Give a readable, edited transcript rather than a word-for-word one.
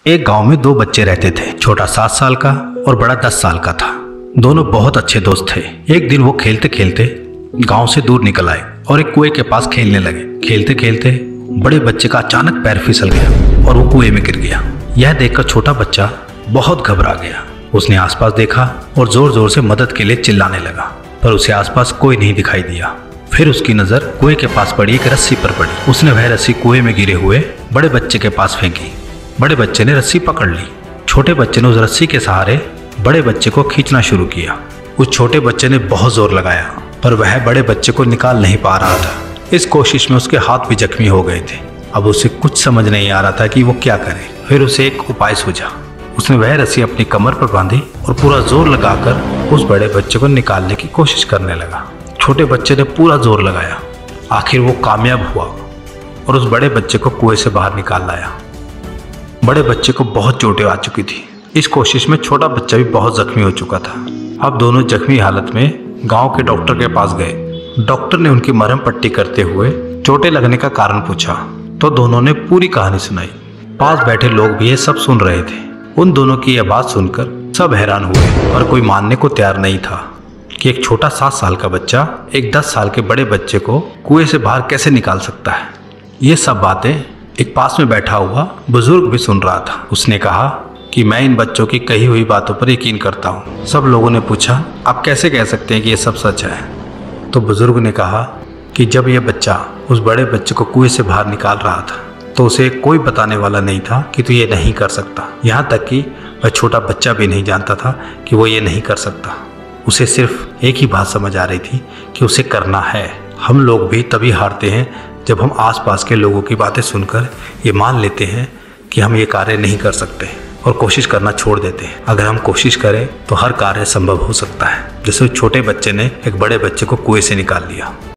एक गांव में दो बच्चे रहते थे। छोटा 7 साल का और बड़ा 10 साल का था। दोनों बहुत अच्छे दोस्त थे। एक दिन वो खेलते खेलते गांव से दूर निकल आए और एक कुएं के पास खेलने लगे। खेलते खेलते बड़े बच्चे का अचानक पैर फिसल गया और वो कुएं में गिर गया। यह देखकर छोटा बच्चा बहुत घबरा गया। उसने आसपास देखा और जोर जोर से मदद के लिए चिल्लाने लगा, पर उसे आसपास कोई नहीं दिखाई दिया। फिर उसकी नजर कुएं के पास पड़ी एक रस्सी पर पड़ी। उसने वह रस्सी कुएं में गिरे हुए बड़े बच्चे के पास फेंकी। बड़े बच्चे ने रस्सी पकड़ ली। छोटे बच्चे ने उस रस्सी के सहारे बड़े बच्चे को खींचना शुरू किया। उस छोटे बच्चे ने बहुत जोर लगाया, पर वह बड़े बच्चे को निकाल नहीं पा रहा था। इस कोशिश में उसके हाथ भी जख्मी हो गए थे। अब उसे कुछ समझ नहीं आ रहा था कि वो क्या करे। फिर उसे एक उपाय सूझा। उसने वह रस्सी अपनी कमर पर बांधी और पूरा जोर लगाकर उस बड़े बच्चे को निकालने की कोशिश करने लगा। छोटे बच्चे ने पूरा जोर लगाया। आखिर वो कामयाब हुआ और उस बड़े बच्चे को कुएं से बाहर निकाल लाया। बड़े बच्चे को बहुत चोटें आ चुकी थी। इस कोशिश में छोटा बच्चा भी बहुत जख्मी हो चुका था। अब दोनों जख्मी हालत में गांव के डॉक्टर के पास गए। डॉक्टर ने उनकी मरहम पट्टी करते हुए चोटें लगने का कारण पूछा तो दोनों ने पूरी कहानी सुनाई। पास बैठे लोग भी ये सब सुन रहे थे। उन दोनों की यह बात सुनकर सब हैरान हुए और कोई मानने को तैयार नहीं था कि एक छोटा 7 साल का बच्चा एक 10 साल के बड़े बच्चे को कुएं से बाहर कैसे निकाल सकता है। ये सब बातें एक पास में बैठा हुआ बुजुर्ग भी सुन रहा था। उसने कहा कि मैं इन बच्चों की कही हुई बातों पर यकीन करता हूँ। सब लोगों ने पूछा, आप कैसे कह सकते हैं कि ये सब सच है? तो बुजुर्ग ने कहा कि जब यह बच्चा उस बड़े बच्चे को कुएं से बाहर निकाल रहा था तो उसे कोई बताने वाला नहीं था कि तू ये नहीं कर सकता। यहाँ तक कि वह छोटा बच्चा भी नहीं जानता था कि वो ये नहीं कर सकता। उसे सिर्फ एक ही बात समझ आ रही थी कि उसे करना है। हम लोग भी तभी हारते हैं जब हम आसपास के लोगों की बातें सुनकर ये मान लेते हैं कि हम ये कार्य नहीं कर सकते और कोशिश करना छोड़ देते हैं। अगर हम कोशिश करें तो हर कार्य संभव हो सकता है। जैसे छोटे बच्चे ने एक बड़े बच्चे को कुएं से निकाल लिया।